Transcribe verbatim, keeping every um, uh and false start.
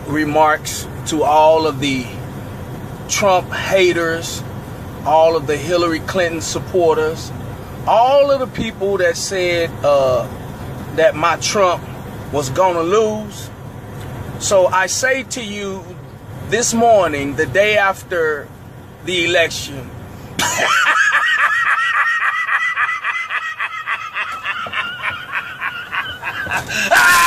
remarks to all of the Trump haters, all of the Hillary Clinton supporters, all of the people that said uh, that my Trump was gonna lose. So I say to you this morning, the day after the election, ah!